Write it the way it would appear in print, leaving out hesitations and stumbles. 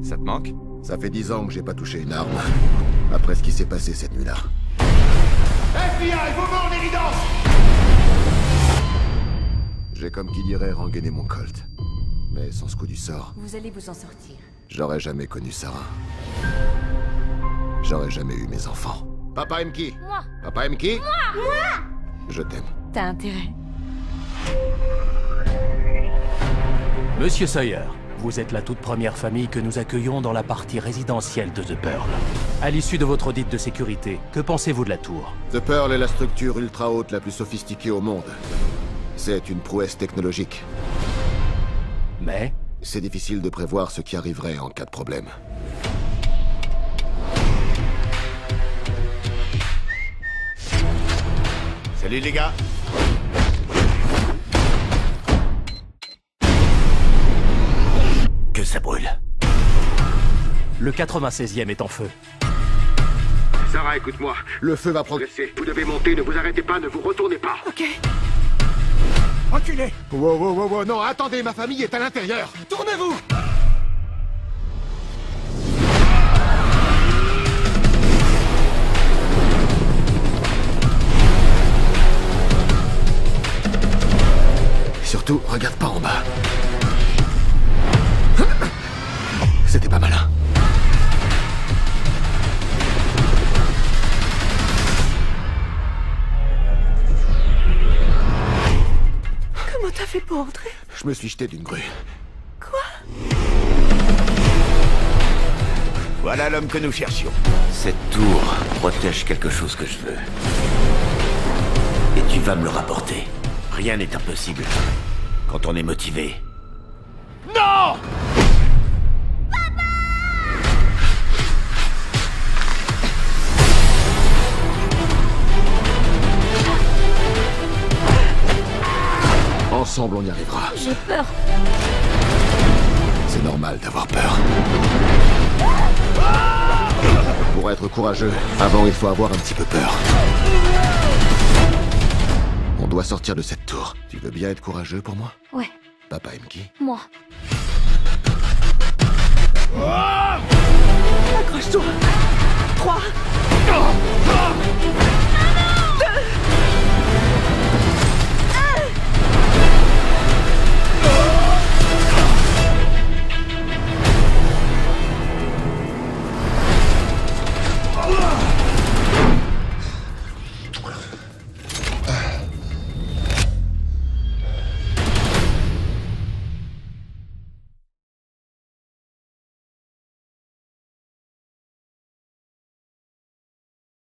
Ça te manque? Ça fait 10 ans que j'ai pas touché une arme. Après ce qui s'est passé cette nuit-là. FBI, vos mains en évidence! J'ai comme qui dirait rengainé mon Colt. Mais sans ce coup du sort, Vous allez vous en sortir. j'aurais jamais connu Sarah. J'aurais jamais eu mes enfants. Papa aime qui? Moi. Papa aime qui? Moi. Je t'aime. T'as intérêt. Monsieur Sawyer, vous êtes la toute première famille que nous accueillons dans la partie résidentielle de The Pearl. À l'issue de votre audit de sécurité, que pensez-vous de la tour? The Pearl est la structure ultra haute la plus sophistiquée au monde. C'est une prouesse technologique. Mais C'est difficile de prévoir ce qui arriverait en cas de problème. Salut les gars. que ça brûle. Le 96e est en feu. Sarah, écoute-moi. Le feu va progresser. Vous devez monter, ne vous arrêtez pas, ne vous retournez pas. Ok. Reculez. Wow, non, attendez, ma famille est à l'intérieur. Tournez-vous. Surtout, regarde pas en bas. C'était pas malin. Comment t'as fait pour entrer? Je me suis jeté d'une grue. Quoi? Voilà l'homme que nous cherchions. Cette tour protège quelque chose que je veux. Et tu vas me le rapporter. Rien n'est impossible quand on est motivé. Non! Ensemble, on y arrivera. J'ai peur. C'est normal d'avoir peur. Pour être courageux, avant il faut avoir un petit peu peur. On doit sortir de cette tour. Tu veux bien être courageux pour moi? Ouais, Papa aime qui? moi.